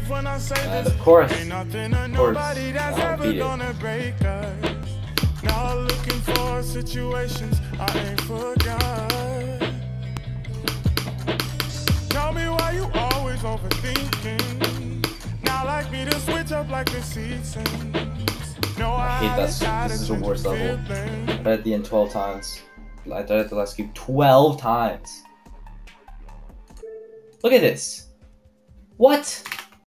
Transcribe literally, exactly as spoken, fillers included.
And of course, of course, I'll beat it. Now looking for situations I ain't forgot. Tell me why you always overthinking. Now like me to switch up like the seasons. No, I hate that. This is the worst level. I died at the end twelve times. I died at the last cube twelve times. Look at this. What?